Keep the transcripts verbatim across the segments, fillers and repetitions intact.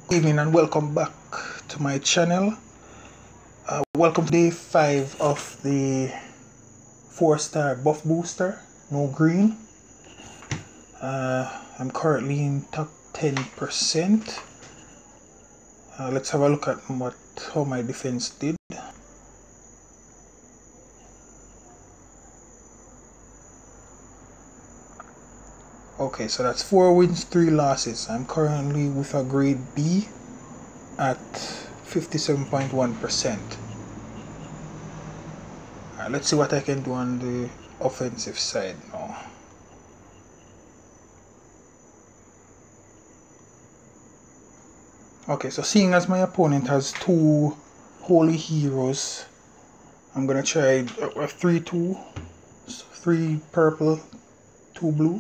Good evening and welcome back to my channel. Uh, welcome to day five of the four star buff booster, no green. Uh, I'm currently in top ten percent. Uh, let's have a look at what how my defense did. Okay, so that's four wins, three losses. I'm currently with a grade B at fifty-seven point one percent. Alright, let's see what I can do on the offensive side now. Okay, so seeing as my opponent has two holy heroes, I'm gonna try a three two, three purple, two blue.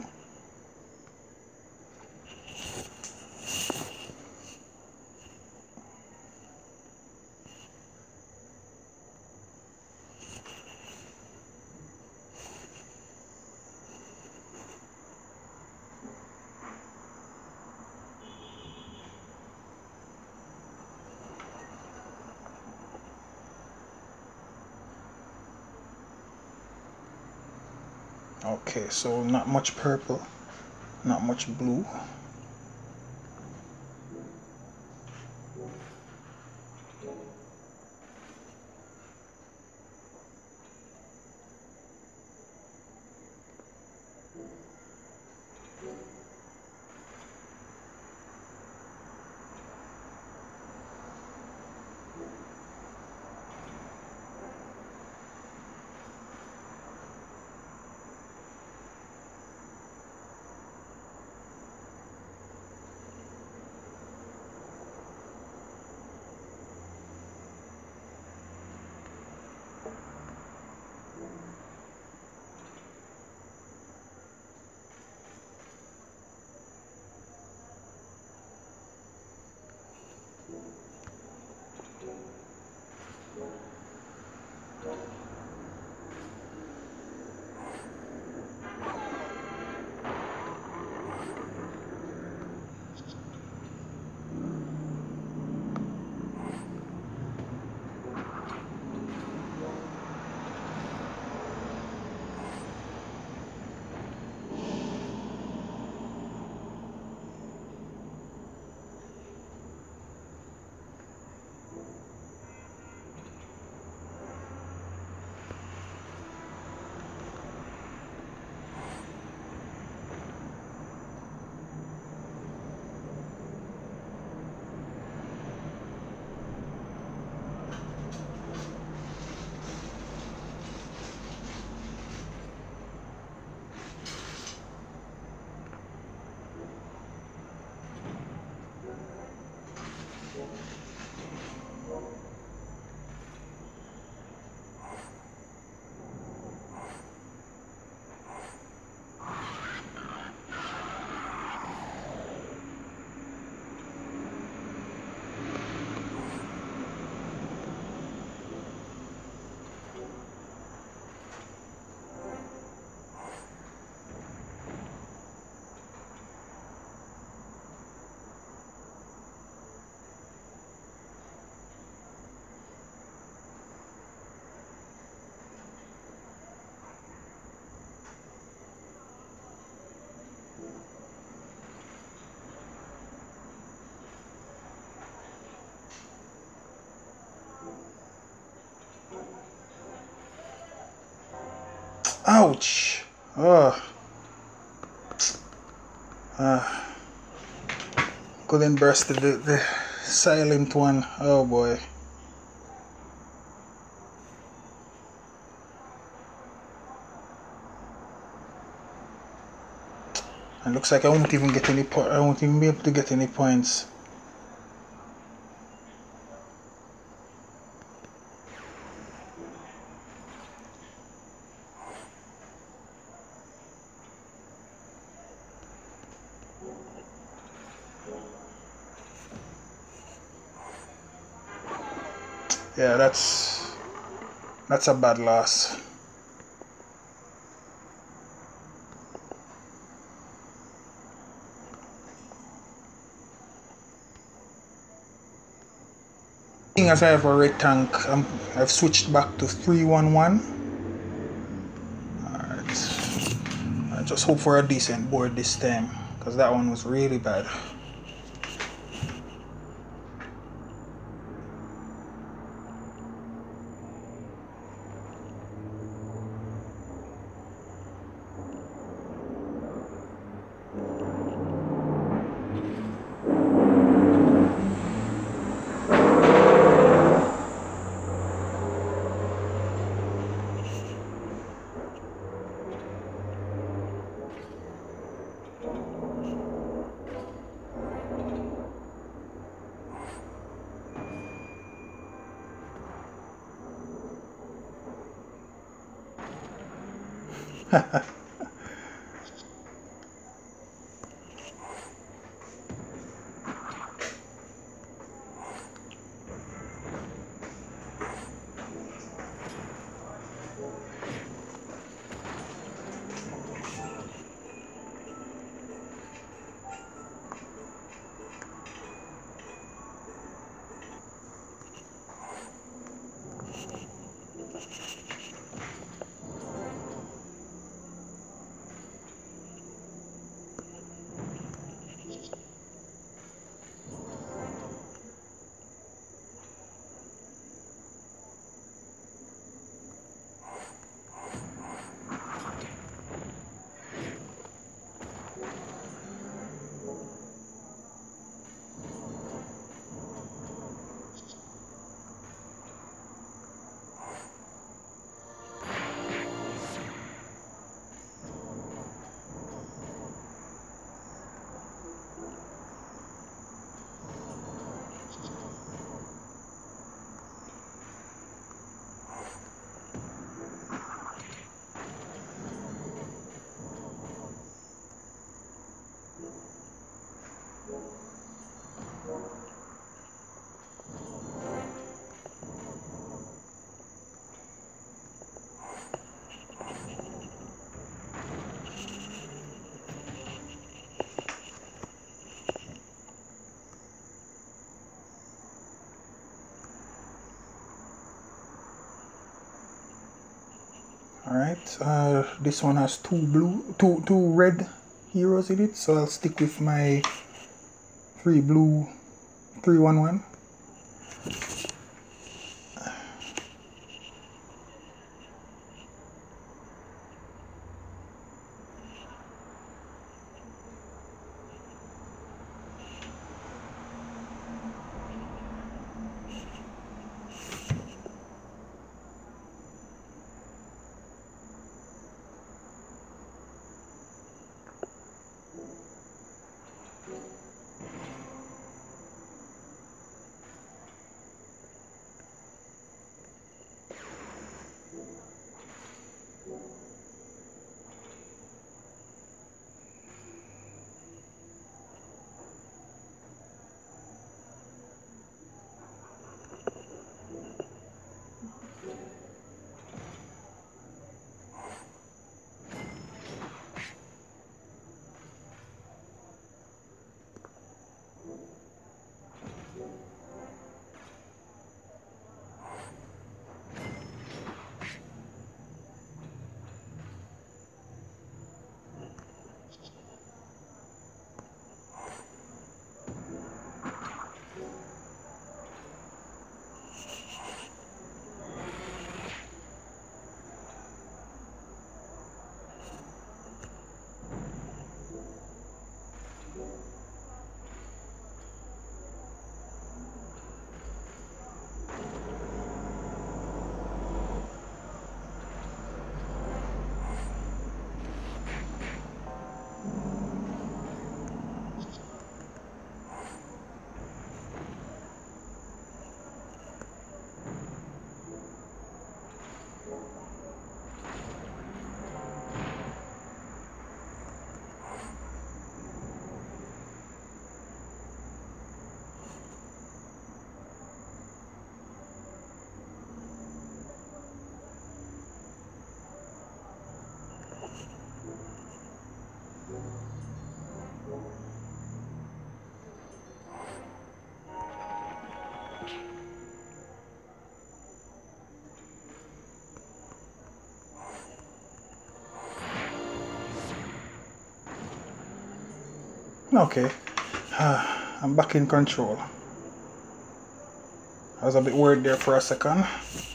Okay, so not much purple, not much blue. Ouch! Oh. Uh, couldn't burst the, the silent one. Oh boy. And looks like I won't even get any po I won't even be able to get any points. Yeah, that's that's a bad loss. Seeing as I have a red tank, um, I've switched back to three one one. Alright. I just hope for a decent board this time, because that one was really bad. Alright, uh, this one has two blue, two, two red heroes in it, so I'll stick with my three blue three one one. Okay, uh, I'm back in control. I was a bit worried there for a second.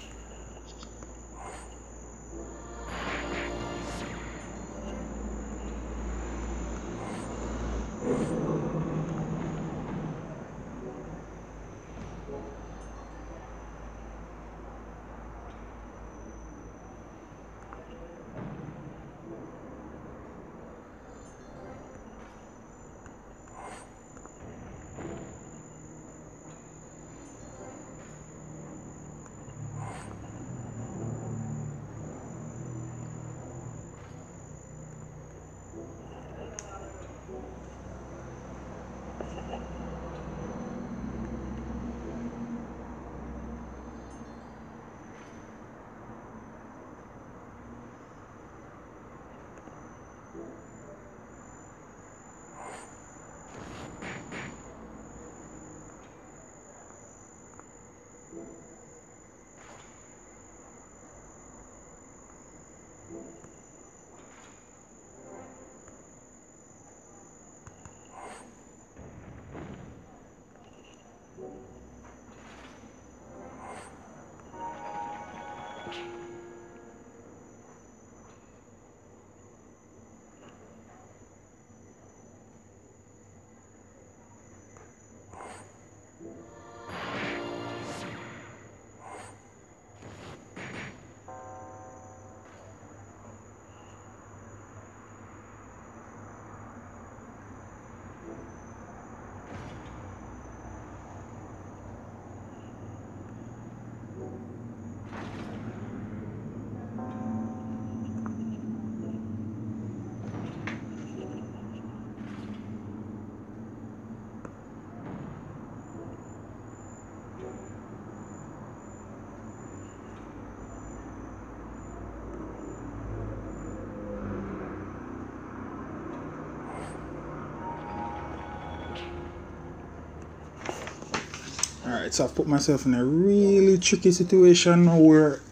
Alright, so I've put myself in a really tricky situation where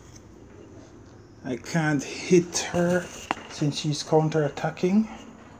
I can't hit her since she's counter-attacking.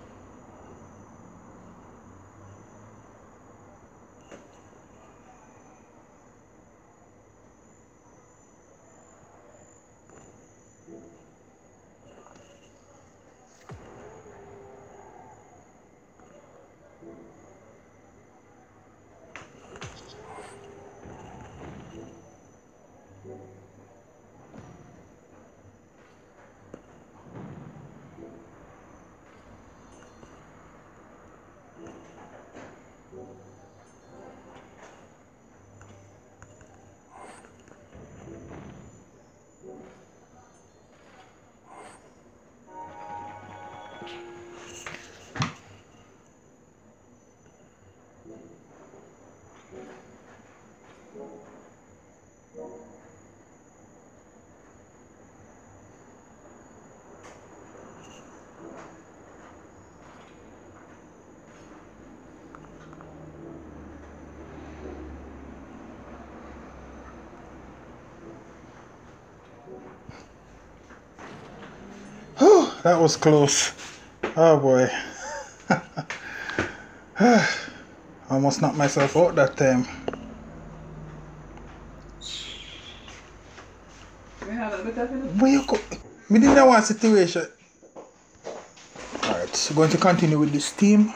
That was close. Oh boy. Almost knocked myself out that time. Where you go? We didn't want situation. Alright, so going to continue with this team.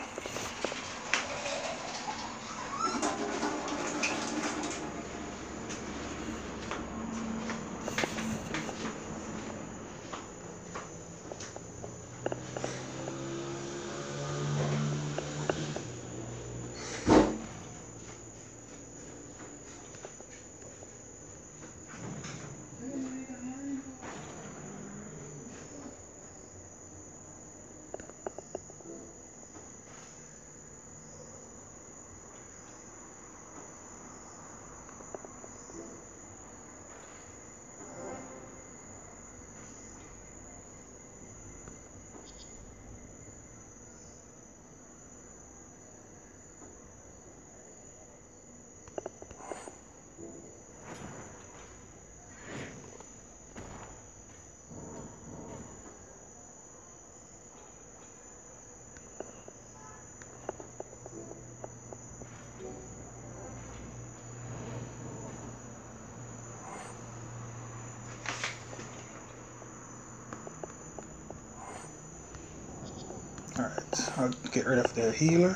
I'll get rid of the healer.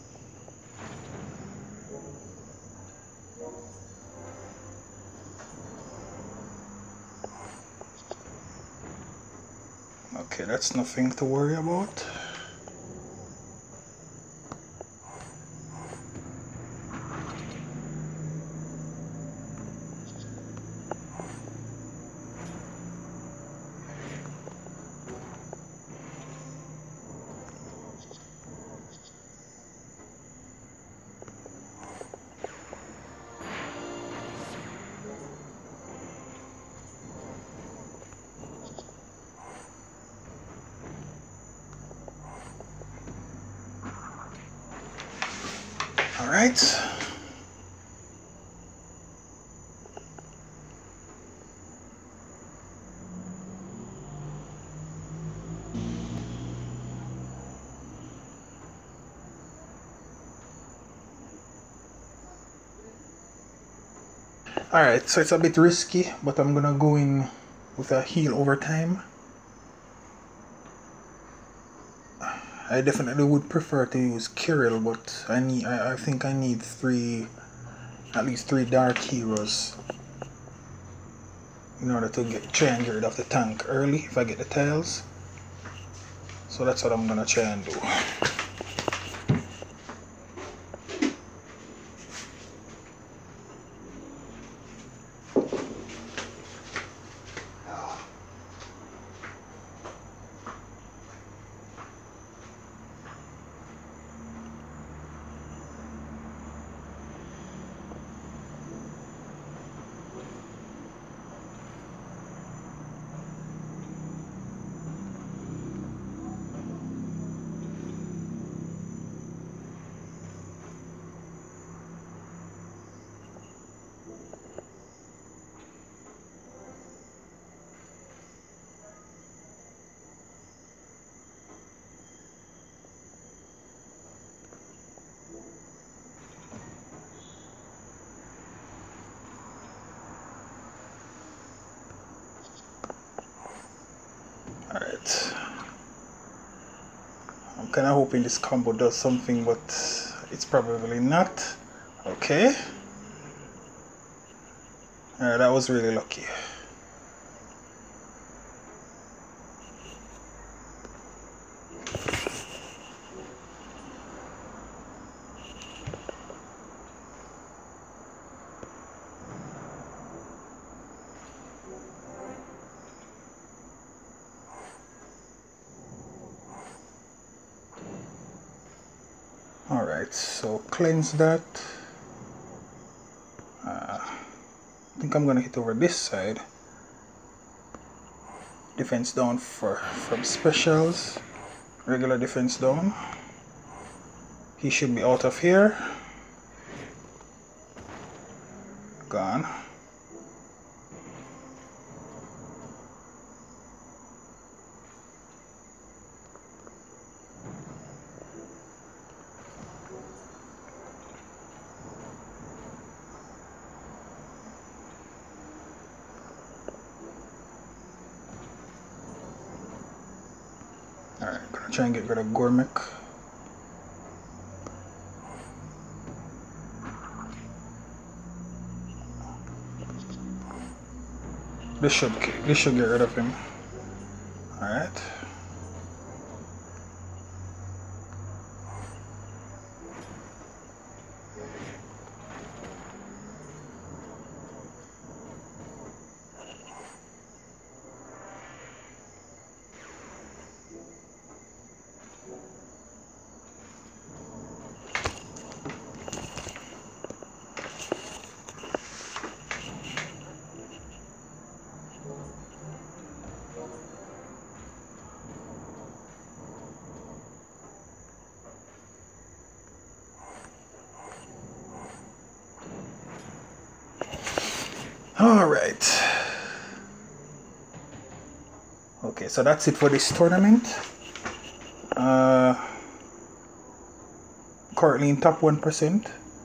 Okay, that's nothing to worry about. All right. All right, so it's a bit risky, but I'm gonna go in with a heal over time. I definitely would prefer to use Kirill, but I need I, I think I need three at least three dark heroes in order to get try and get rid of the tank early if I get the tiles. So that's what I'm gonna try and do. Alright. I'm kind of hoping this combo does something, but it's probably not. Okay. Alright, that was really lucky. Alright, so cleanse that. Uh, I think I'm gonna hit over this side. Defense down for from specials. Regular defense down. He should be out of here. Gone. Alright, gonna try and get rid of Gormek. This should this should get rid of him. Alright. All right. Okay, so that's it for this tournament. Uh, currently in top one percent.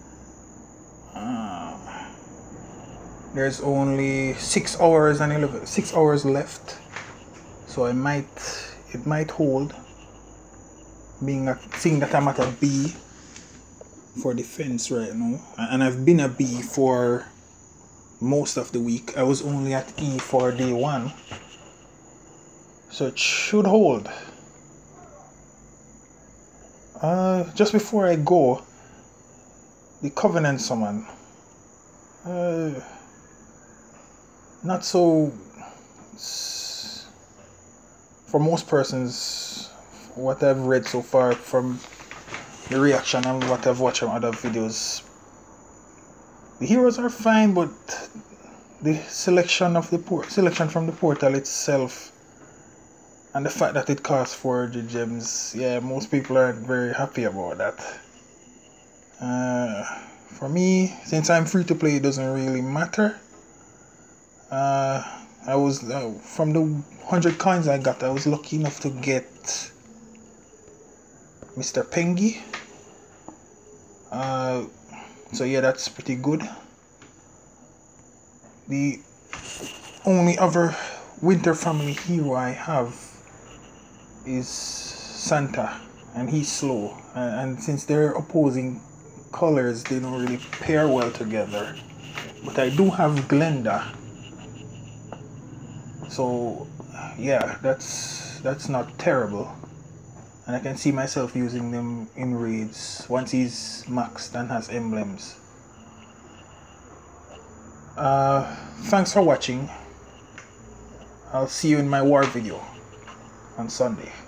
Uh, there's only six hours and eleven six hours left, so I might it might hold. being a, seeing that I'm at a B for defense right now, and I've been a B for most of the week. I was only at E for day one, so it should hold. Uh, just before I go, the Covenant summon. Uh, not so. For most persons, what I've read so far from the reaction and what I've watched from other videos, the heroes are fine, but the selection of the port selection from the portal itself and the fact that it costs four hundred gems, yeah, most people aren't very happy about that. Uh, for me, since I'm free to play, it doesn't really matter. Uh, I was uh, from the one hundred coins I got, I was lucky enough to get Mister Pengy. Uh, so yeah, that's pretty good. The only other Winter Family hero I have is Santa, and he's slow. Uh, and since they're opposing colors, they don't really pair well together. But I do have Glenda. So yeah, that's that's not terrible. And I can see myself using them in raids once he's maxed and has emblems. Uh, thanks for watching. I'll see you in my war video on Sunday.